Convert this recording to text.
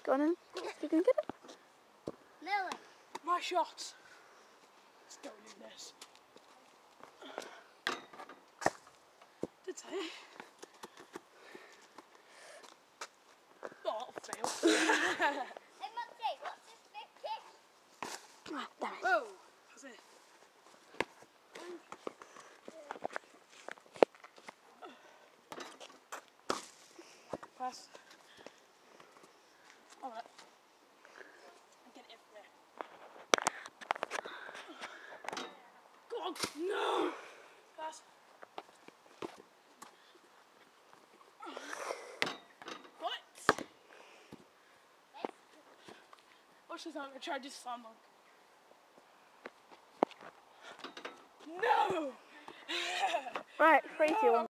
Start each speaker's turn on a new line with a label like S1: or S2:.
S1: Go on then. You can get it.
S2: Lily.
S3: My shot. Let's go do this. Did I? Oh, fail.
S2: Hey, Matty, what's this big kick?
S1: Ah, damn it.
S3: Whoa. That's it. Pass. Alright. Get it there. Go on. No. Pass. Got it. Watch this, I'm going to try this slam dunk. No!
S1: Right, 3, 2, 1.